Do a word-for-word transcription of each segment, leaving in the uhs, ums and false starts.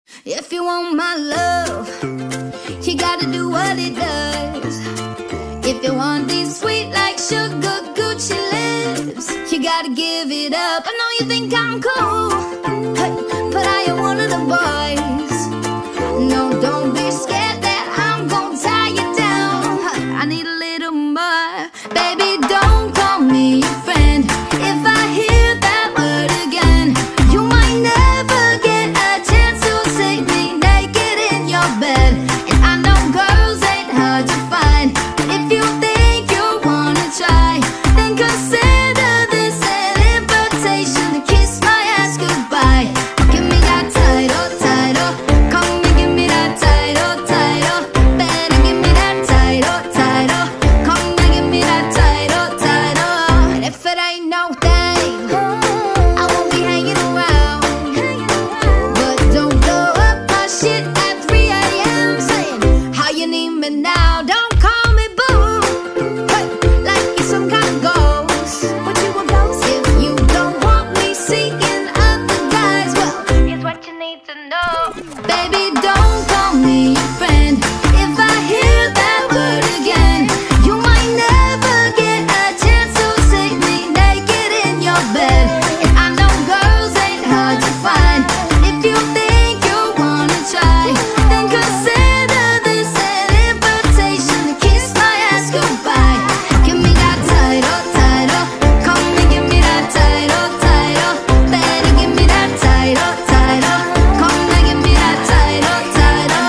If you want my love, you gotta do what it does. If you want these sweet like sugar Gucci lips, you gotta give it up. I know you think I'm cool, hey, but I am one of the boys. No, don't be scared that I'm gonna tie you down. I need a little more. Baby, don't call me your friend. If I hear that word again, you might never get a chance to see me naked in your bed. And I know girls ain't hard to find, but if you think you wanna try, then consider this an invitation to kiss my ass goodbye. Give me that title, title. Come and give me that title, title. Better give me that title, title. Come and give me that title, title. And if it ain't no thing, I won't be hanging around. But don't blow up my shit at three A M saying how you need me now. Don't call me boo, hey, like you're some kind of ghost. What you a ghost? If you don't want me seeking other guys, well, here's what you need to know. Baby, don't call me your friend. If I hear that word again, you might never get a chance to see me naked in your bed. And I know girls ain't hard to find, but if you think you wanna try, then consider this an invitation to kiss my ass goodbye. Give me that title, title. Come and give me that title, title. Better give me that title, title. Come and give me that title, title.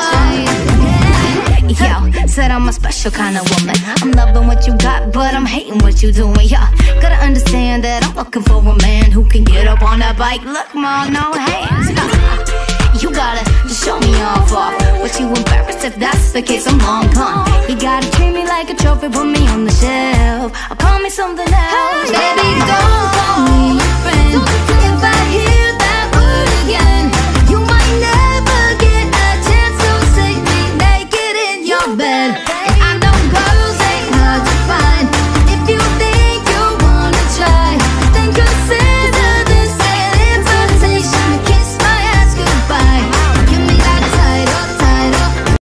Yo, said I'm a special kind of woman. I'm loving what you got, but I'm hating what you doing. Yeah, gotta understand that I'm looking for a man who can get up on that bike. Look, ma, no hands. You gotta just show me off off. But you embarrassed if that's the case, I'm long gone. You gotta treat me like a trophy, put me on the shelf, or call me something else.